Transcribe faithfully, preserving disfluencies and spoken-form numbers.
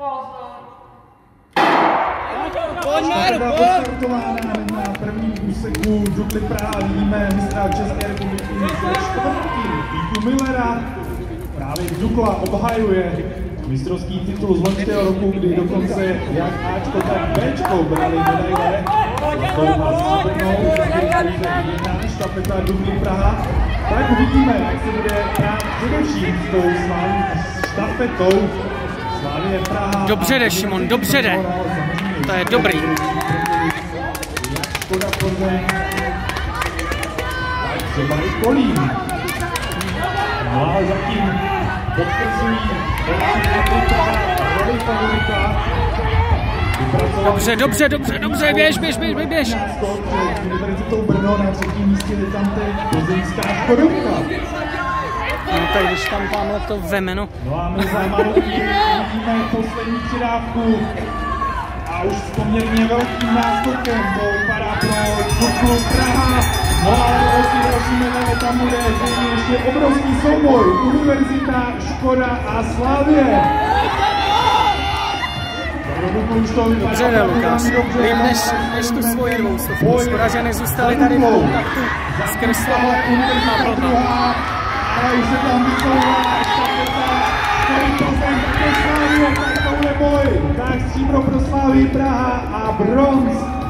Byla postartována na prvním úseku Dukly Praha, vidíme mistra České republiky ze čtvrtky Vítu Millera. Právě Dukla obhajuje mistrovský titul z loňského roku, kdy dokonce jak Ačko, tak Bčko brali medaile. Jedna štafeta Dukly Praha. Tak uvidíme, jak se bude hrát především s tou slavnou štafetou. Slavie Praha. Dobře jde, Šimon, dobře jde. To je dobrý. Škoda Plzeň. Tak třeba i Kolín. No ale zatím potvrzují roli favorita. Dobře, dobře, dobře, dobře, běž, běž, běž, běž. Tady se tou Brno na třetím místě, je tam teď plzeňská Škodovka. No tak když tam tamhle to veme, no. No a my za malou vidíme poslední přidávku. A už s poměrně velkým náskokem to vypadá pro Duklu Praha. No ale o ty další medaile tam bude zřejmě ještě obrovský souboj. Univerzita, Škoda a Slavie. Dobře jde, Lukáš. Líp než, než tu svoji dvoustovku. Škoda, že nezůstali tady v kontaktu skrz toho na blba. Ale už se tam vysouvá štafeta. Tady Plzeň, také Slavie, tak tohle boj. Tak stříbro pro Slavii Praha a bronz